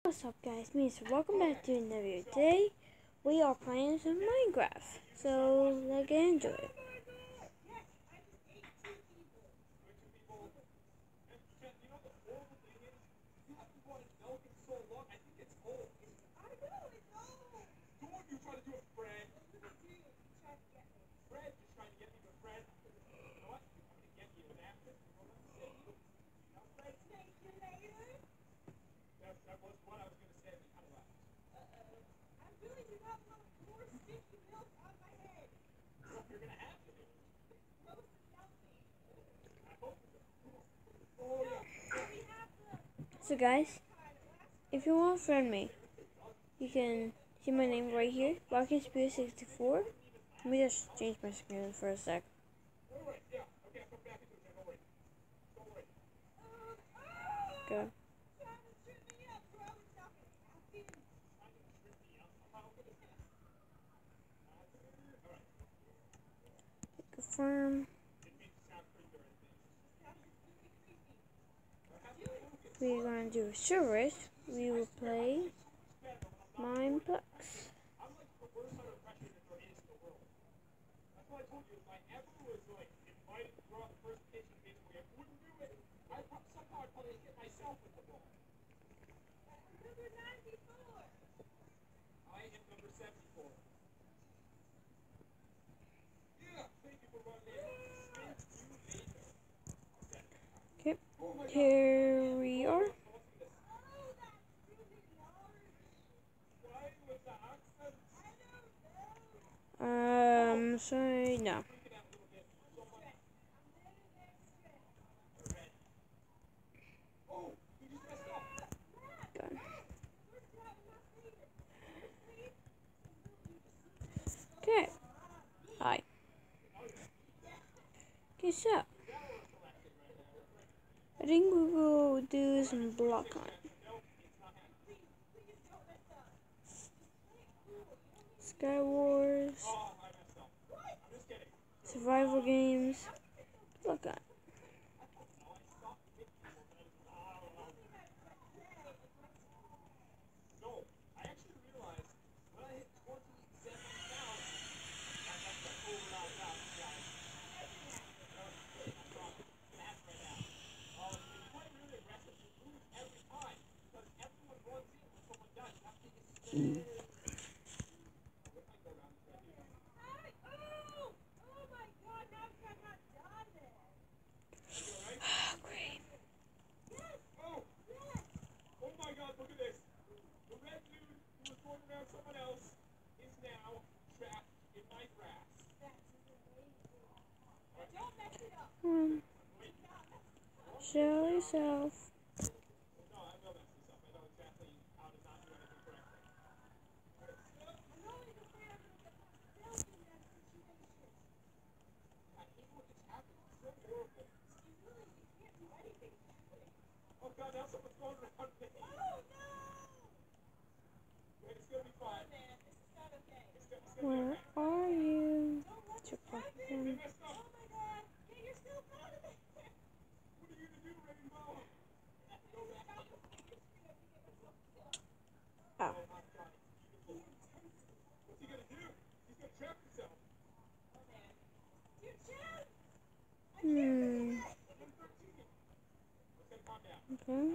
What's up guys, welcome back to another video. Today we are playing some Minecraft, so let's get into it. So guys, if you want to friend me, you can see my name right here, RockySpear64. Let me just change my screen for a sec. Go. Confirm. We're going to do service. We will play Mineplex. Okay, here we are. Sorry, no. Done. Okay. Hi. Okay, so I think we will do some block hunt. Sky Wars, survival games, block hunt. Show yourself. Where are you? Oh. Okay.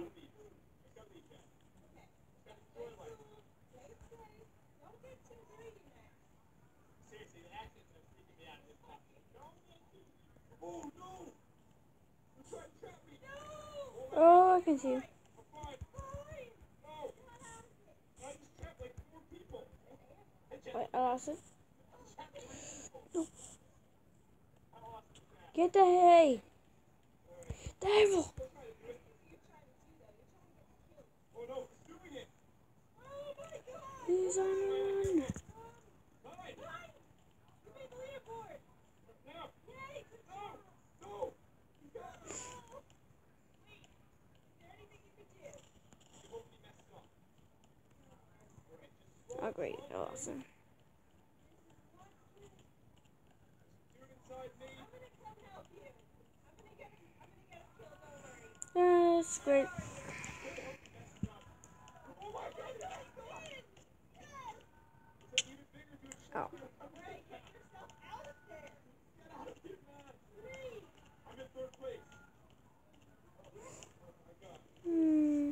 Oh, I can see you. Wait, I lost it. No. Get the hay! Devil! He's on one. Oh great, awesome. That's great. Oh. Hmm.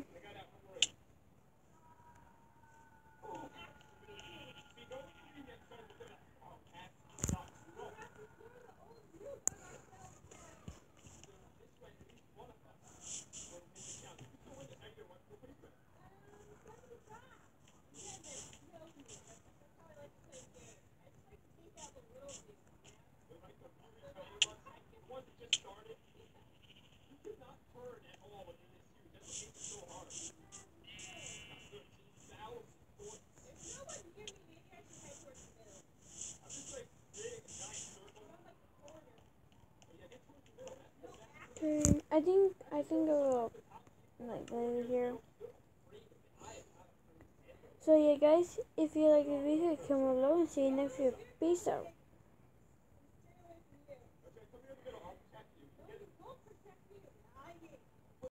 I think I will like leave it here. So yeah, guys, if you like the video, comment below and see you next video. Peace out.